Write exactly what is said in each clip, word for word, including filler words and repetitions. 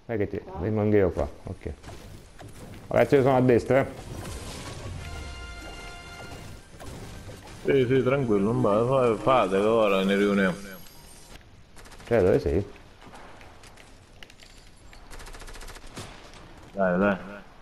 Vai che ti... vengo anche io qua, ok. Ragazzi, io sono a destra, eh. Sì, sì, tranquillo, non va, fate che ora ne riuniamo. Cioè, dove sei? Dai, dai.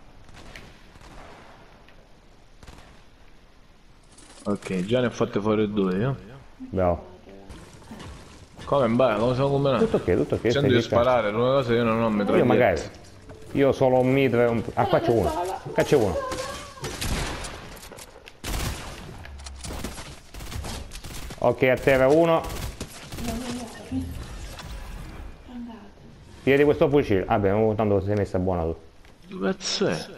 Ok, già ne ho fatte fuori due, io. Bravo. Come vai? Come sono combinato? Tutto ok, tutto ok. Sento di sparare, l'unica cosa io non ho mitragliette. Io magari. Io solo un mitra e un... Ah, qua c'è uno. Qua c'è uno. Ok, a terra uno. Tieni questo fucile. Vabbè, ah, tanto sei messa buona tu. Dove cazzo è?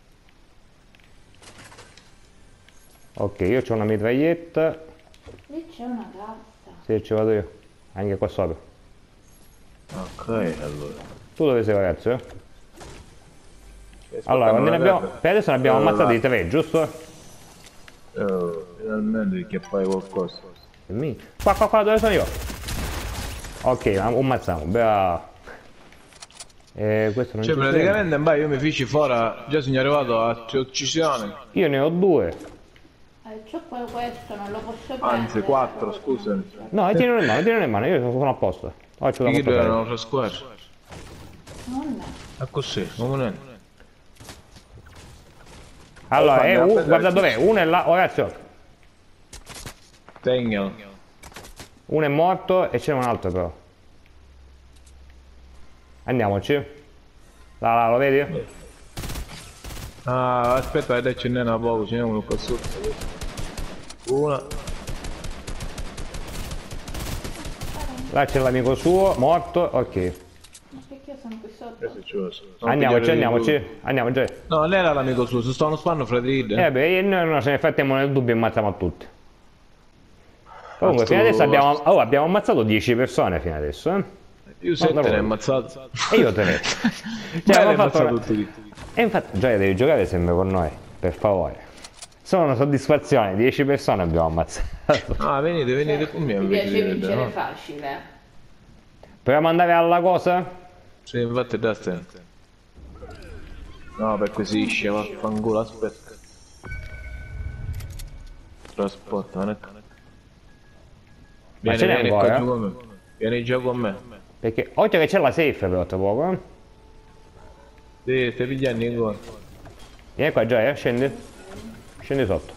Ok, io ho una mitraglietta. Lì c'è una cassa. Sì, ci vado io. Anche qua sopra. Ok, allora. Tu dove sei, ragazzi? Eh? Allora, quando ne abbiamo... per adesso ne abbiamo ammazzati tre, giusto? Oh, finalmente che fai qualcosa. Qua, qua, qua, dove sono io? Ok, ammazziamo, bravo. Eh, questo non cioè, praticamente, beh, io mi feci fuori, già sono arrivato a uccisione. Io ne ho due. Eh, c'ho questo, non lo posso prendere. Anzi, quattro, scusami. No, tienilo in mano, tienilo in mano, io sono a posto. Faccio Chi deve una altra squadra? Non è. È così, non è. Allora, è un, guarda dov'è, uno è là, oh, ragazzi. Tegnalo. Uno è morto e c'è un altro però. Andiamoci. Là, là, lo vedi? Ah, aspetta, dai, ce n'è una poco, ce n'è uno qua sotto. Una. Là c'è l'amico suo, morto, ok. Ma perché io sono qui sotto? Andiamoci, andiamoci, andiamo già. No, non era l'amico suo, se stavano sparando fra di Eh beh, e noi non ce ne fattiamo nel dubbio e ammazziamo a tutti. Comunque, fino adesso abbiamo, oh, abbiamo ammazzato dieci persone fino adesso, eh? Io sette ne ho ammazzato. E io tre. Cioè, abbiamo fatto una... tutti. E infatti, Gioia, devi giocare sempre con noi, per favore. Sono una soddisfazione, dieci persone abbiamo ammazzato. Ah, venite, venite con me. Mi piace vincere facile. Proviamo ad andare alla cosa? Sì, infatti da te. No, perché si esce, vaffanculo, aspetta. Trasporta, non è... Ma Vieni, ce n'è vieni ancora? qua giù con me. Vieni già con me. Perché oggi che c'è la safe però tra poco, eh? Sì, stai pigliando ancora. Vieni qua Gioia, scendi. Scendi sotto.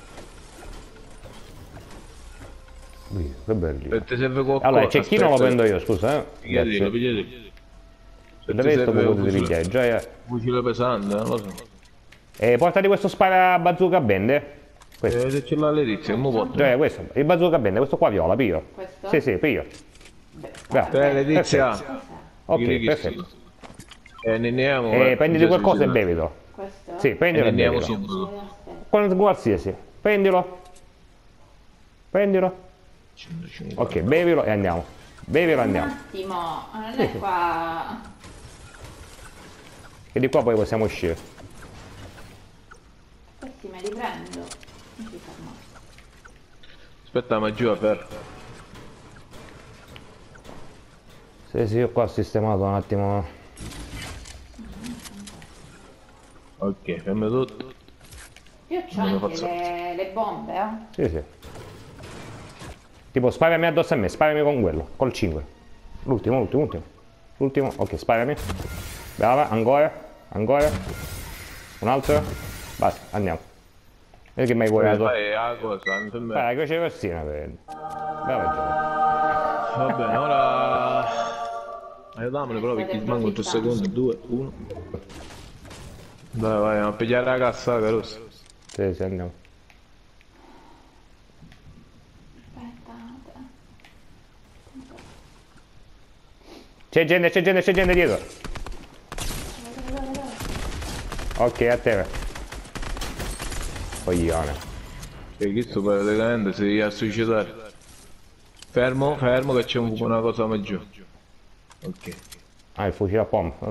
Ui, che bello. Se ti serve qualcosa... Allora, il cecchino lo prendo io, scusa, eh? Pigliatelo, pigliatelo. Dove sto potete pigliare? Gioia... Fucile pesante, non lo so. E portati questo spara bazooka bende. Eh, se ce l'ha Letizia, come porta? Gioia, questo, il bazooka bende, questo qua viola, piglio. Questo? Sì, sì, piglio. Bravo. Te Letizia. Ok, perfetto. E andiamo. E prenditi qualcosa e bevilo. Questo? Sì, prendilo e andiamo bevilo. subito. Qualsiasi. Prendilo. Prendilo. Ok, bevilo e andiamo. Bevilo e andiamo. Un attimo, non è qua... E di qua poi possiamo uscire. Questi me li prendo. Non si ferma. Aspetta, ma giù aperto. Sì, sì, io qua ho sistemato un attimo. Ok, fermo tutto. Io c'ho anche le, le bombe, eh? Sì, sì. Tipo, sparami addosso a me, sparami con quello, col cinque. L'ultimo, l'ultimo, l'ultimo. L'ultimo, ok, sparami. Brava, ancora, ancora. Un altro. Basta, andiamo. Vedi che mi hai guardato. Fai la cosa, non sembra. Fai la croce rossina, per... Brava, Gioia. Va bene, ora... Aiutamene però perché manco tre secondi, due, uno. Dai, vai, andiamo a pigliare la cassa, Caruso. Sì, sì, andiamo. Aspettate. C'è gente, c'è gente, c'è gente dietro. Ok, a te. Coglione. E questo praticamente si riesce a suicidare. Fermo, fermo che c'è un, una cosa maggiore. Ok. Ah, il fucile a pompa.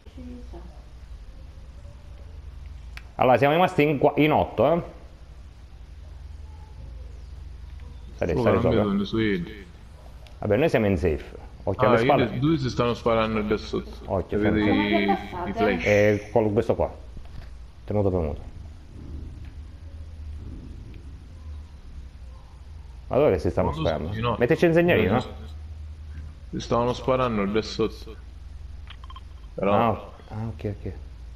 Allora, siamo rimasti in, in otto, eh? Sali, Oh, sali non sopra. vedo, su. Vabbè, noi siamo in safe. Occhio Ah, alle io, spalle. due si stanno sparando da sotto. Occhio, Vedi fermo. Come i, che i passate? flash. E con questo qua. Tenuto premuto. Ma dove si stanno Non lo so, sparando? sì, no. Metteci il segnalino. Si stavano sparando da sotto. Però... Ah, ah, ok, ok.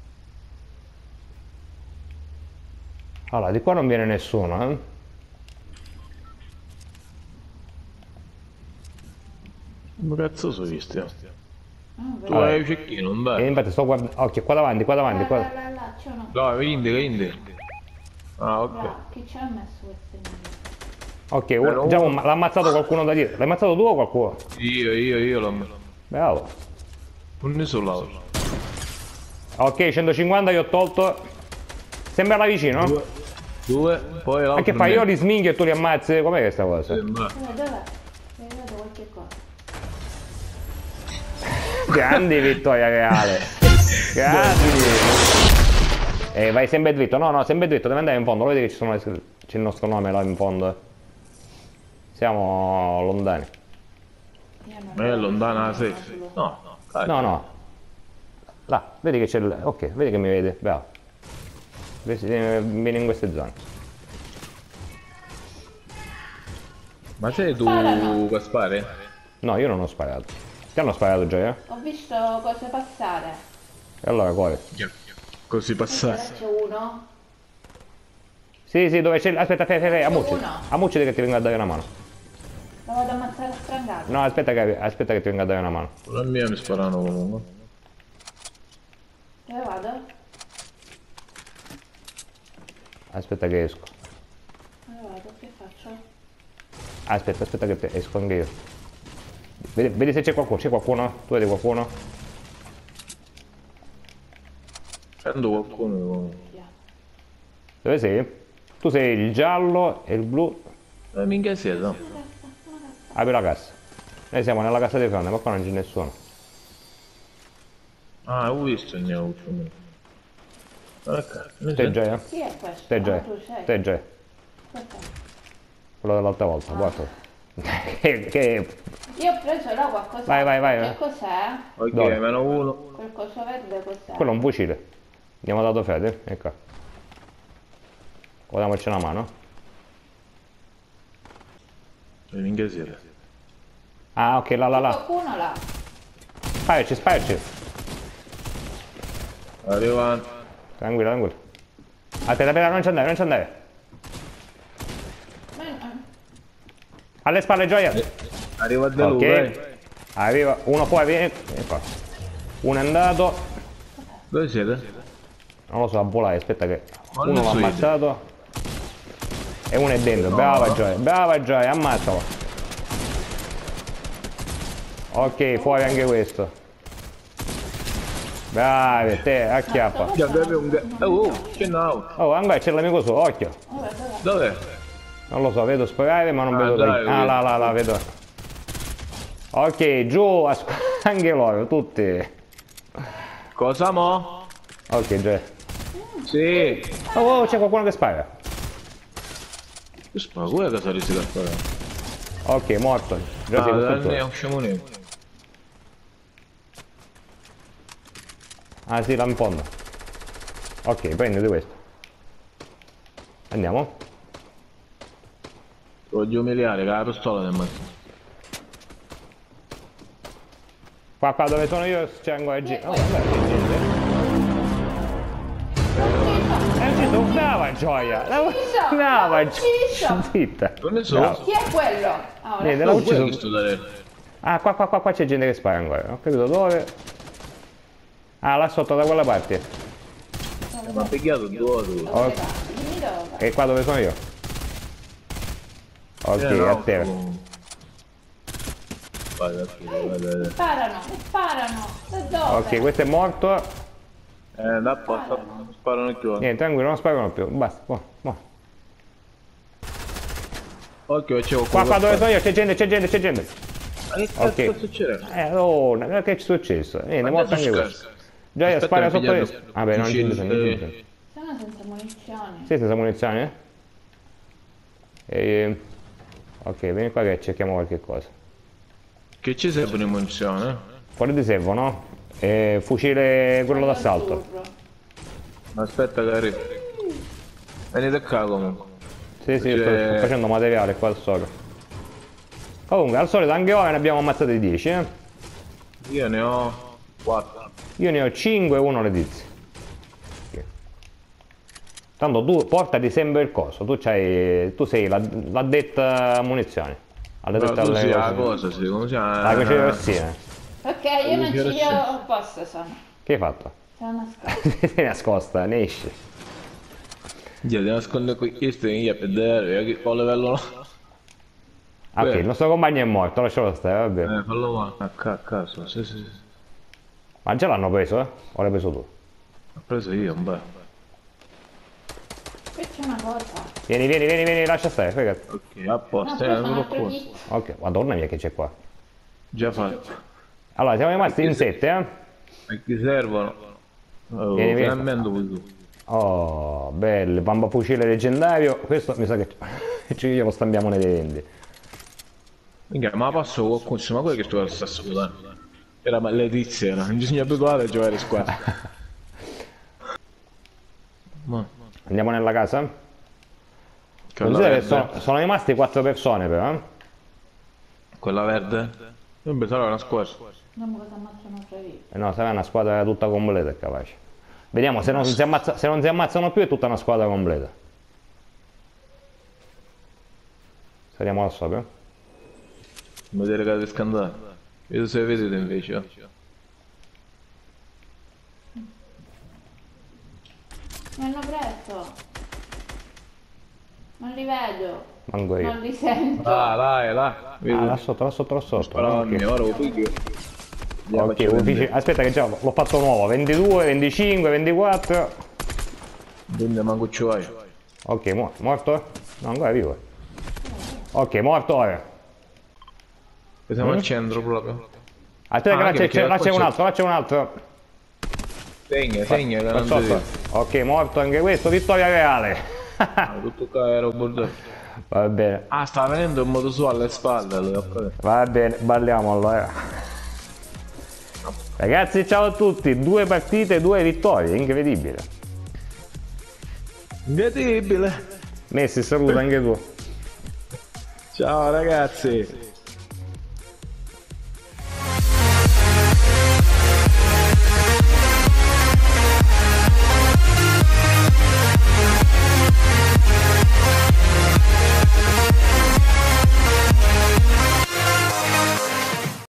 Allora, di qua non viene nessuno, eh? Come cazzo sono visti? Ah, Tu vedi. hai il cecchino, non E dai? infatti sto guardando. Occhio, qua davanti, qua davanti, Là, qua. là, là, là, c'è uno. Dai, indica, indica. Ah, ok. Là, chi ci ha messo questo nemico? Ok, Però uno- già uno- un- l'ha ammazzato qualcuno da dietro. L'hai ammazzato tu o qualcuno? Io, io, io l'ho messo. Bravo. Non ne so l'altro. Ok, centocinquanta io ho tolto. Sembra là vicino? Due, due, poi l'altro. Ma che fai? Io li sminchio e tu li ammazzi? Com'è questa cosa? Sembra. Dov'è, dov'è? Vedo qualche cosa. Grandi vittoria reale. Grandi. E vai sempre dritto. No, no, sempre dritto. Devi andare in fondo. Lo vedi che ci sono le- c'è il nostro nome là in fondo. Siamo lontani. Io non Ma è vedo lontana la nessuno safe? sullo- No, no. Dai. No, no. Là, vedi che c'è il... Ok, vedi che mi vede. Bravo. Vedi, eh, vieni in queste zone. Ma sei tu Sparano. che spari? No, io non ho sparato. Ti hanno sparato già, eh? Ho visto cose passare. E allora corri. Così Là passare. c'è uno. Sì, sì, dove c'è... Aspetta, aspetta, aspetta, ammucci. uno. Ammucci che ti vengo a dare una mano. Lo vado a ammazzare a strangato. No, aspetta che, aspetta che ti vengo a dare una mano. La mia mi sparano comunque. Dove vado? Aspetta che esco. Dove vado? Che faccio? Aspetta, aspetta che te- esco anche io. Vedi, vedi se c'è qualcuno, c'è qualcuno? Tu vedi qualcuno? Prendo qualcuno. Via. Dove sei? Tu sei il giallo e il blu. Eh, minchia siete? No? Apri la cassa. Noi siamo nella cassa di fronte, ma qua non c'è nessuno. Ah, ho visto il mio ultimo. Ok, mi Te sento. già, eh? Chi è questo? Te Ah, già, tu sei. te già. Questo è. Quello dell'altra volta, guarda. che, che... Io ho preso là qualcosa. Vai, vai, vai, Che vai. cos'è? Ok, Dove? meno uno. Quel coso verde cos'è? Quello è un fucile. Abbiamo dato fede, ecco. Guardiamoci una mano. Eh, minchia siete? Ah, ok, là, là, là. Qualcuno là. Sparaci, sparaci. Arrivano. Tranquillo, tranquillo. Aspetta, aspetta, non ci andare, non ci andare. Ma- ah, Alle spalle, Gioia. Arriva da lui, Ok. dai. Arriva, uno qua, vieni. Vieni qua. Uno è andato. Dove siete? Non lo so, a volare, aspetta che... Ma Uno non l'ha so io. ammazzato. E uno è dentro. Brava Gioia, brava Gioia, ammazzalo. Ok, fuori anche questo. Bravi, te, acchiappa. Minchia, dove un ga- Oh, oh, che no. Oh, ancora c'è l'amico suo, occhio. Dov'è, dov'è? Dov'è? Non lo so, vedo sparare ma non Ah, vedo dai, dai. Ah, vedo. là, là, là, vedo. Ok, giù, a sp- anche loro, tutti. Cosa mo? Ok, Gioia. Sì. Oh, oh, c'è qualcuno che spara. Che spago è che sei riuscito a fare? Ok, morto. Già sei Ah, dai, costruttore. ne usciamo ne. Ah sì, là in fondo. Ok, prenditi questo. Andiamo. Voglio umiliare, che la pistola del mattino. Qua, qua dove sono io c'è ancora gente. Oh, vabbè, c'è gente. È ucciso, brava Gioia. Ucciso, Brava ucciso. Gioia. Zitta. Non ne so. Bravo. Chi è quello? Ah, ora. Niente, l'ha Oh, quello ucciso. che sto dare. Ah, qua, qua, qua, qua c'è gente che spara ancora. Non ho capito dove. Ah, là sotto da quella parte. Mi ha picchiato due ore. Dove va? Dimmi dove. E qua dove sono io? Ok, Eh, no, a terra. Vai, vai, vai, vai, vai. Sparano, mi sparano. Da dove? Ok, questo è morto. Eh, da apposta, non sparano più. Niente, tranquillo, non sparano più. Basta, buono, buono. Occhio, c'è Qua, qua dove sono io, c'è gente, c'è gente, c'è gente. Ma che cazzo Ok. sta succedendo? Eh, oh, che è successo? Niente, Ma morto adesso anche scherzo. questo. Gioia, Aspetta, spara mi sotto pigliato io. Vabbè, non c'è fucile, bisogno, non c'è bisogno. eh. Sono senza munizioni. Sì, senza munizioni, eh? E... Ok, vieni qua che cerchiamo qualche cosa. Che ci servono in munizione? Quali ti servono? E fucile quello d'assalto. Aspetta che arrivo. Venite qua comunque. Sì, sì, sto, sto facendo materiale qua al sopra. Comunque, al solito anche ora ne abbiamo ammazzati dieci, eh? Io ne ho quattro. Io ne ho cinque e uno le tizi. Tanto tu portati sempre il coso, tu, c'hai, tu sei l'addetta munizioni. Addetta Tu alle sei la cose. cosa, sì, come si chiama? La croce rossina. Ok, io non ci io posso sono. Che hai fatto? Sono nascosta. Sei nascosta, ne esci. Io ti nascondo qui, io sto in per vedere, che ho livello no. Ah, ok, Beh. il nostro compagno è morto, lascialo stare, vabbè. Eh, fallo qua. A ca- a caso, sì, sì, sì. Ma già l'hanno preso, eh? O l'hai preso tu? Ho preso io, un bel. Qui c'è una cosa. Vieni, vieni, vieni, vieni, lascia stare, fregati. Ok, a No, posto, poi eh, sono non lo altro qua. kit. Ok, madonna mia che c'è qua. Già fatto. Allora, siamo rimasti in sette, eh? E chi servono? Oh, Vieni, vieni. finalmente vuoi tu. Oh, bello, bamba fucile leggendario. Questo mi sa che ci lo stambiamo nei vendi. Minchia, ma passo qualcuno, ma quello che sto allo stesso guadagno. Era ma Letizia, era. Non bisogna abituare a giocare in squadra. Ma... Andiamo nella casa? Quella Considera che verde? sono, sono rimasti quattro persone però, eh? Quella verde? Non pensavo era una squadra. Non cosa ammazzano fra io. Eh no, sarà una squadra tutta completa, è capace. Vediamo, se non, si ammazza- se non si ammazzano più è tutta una squadra completa. Saliamo là sopra. Non vedere che devi scandare. Io se vedete invece. Eh. Mi hanno preso. Non li vedo. Manco io. Non li sento. Ah, dai, dai. Vedi. Ah, là sotto, là sotto, là sotto. Sparava a me, Ok, ora lo piglio. ok, uffici- aspetta che già l'ho fatto nuovo. ventidue, venticinque, ventiquattro. Quindi manco ci vai. Ok, mo- morto? No, ancora è vivo. Ok, morto ora. Siamo Mm? al centro proprio. Aspetta Ah, che là anche c'è, perché c'è- là qua c'è un c'è- altro, là c'è un altro. Segna, segna, che Qua non sotto. vedi. Ok, morto anche questo, vittoria reale. Ah, tutto qua era un bordello. Va bene, Ah, sta venendo un moto su alle spalle. allora. va bene, balliamo allora. Ragazzi, ciao a tutti, due partite, due vittorie, incredibile. Incredibile. Messi, saluta anche tu. Ciao ragazzi.